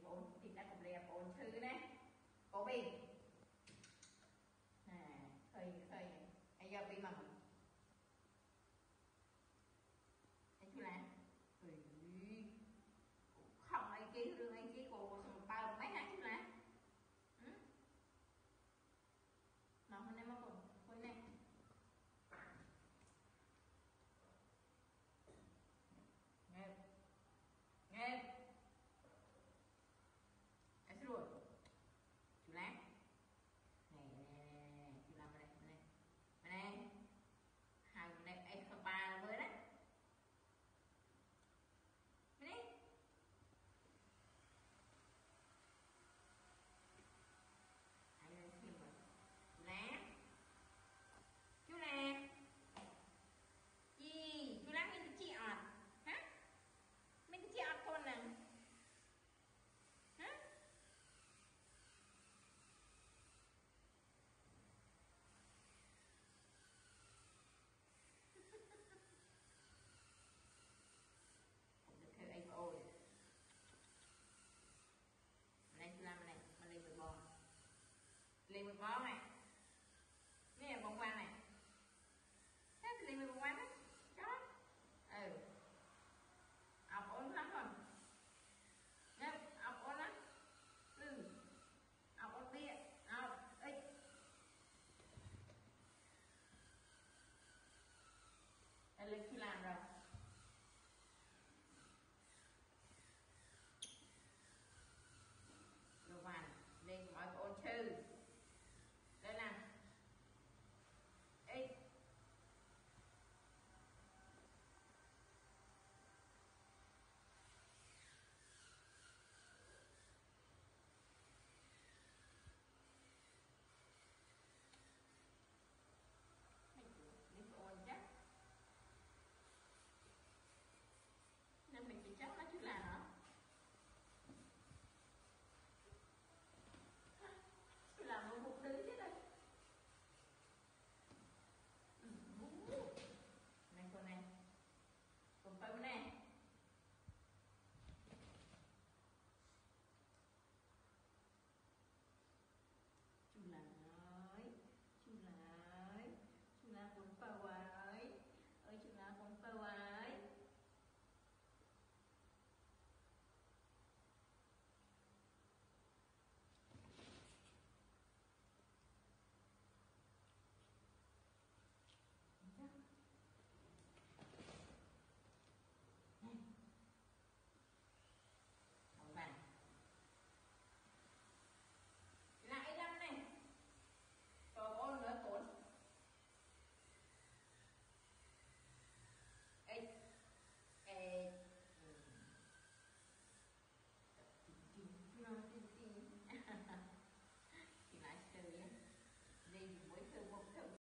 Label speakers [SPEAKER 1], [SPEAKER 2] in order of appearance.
[SPEAKER 1] bốn thì ta cũng đẹp bốn thứ này có bình à khơi bây giờ bị mà anh chú làm không ai kia đương anh kia cô bao mấy hai chú làm mà hôm nay mà còn khối này nghe nghe anh xin lỗi chú lát này chú làm đây hàng này anh không ba mới đấy đây anh lên xem rồi chú lá gì chú lá mình chị ọt hả mình chị ọt con nè hả được theo anh ôi này chú làm này mà lên một bò này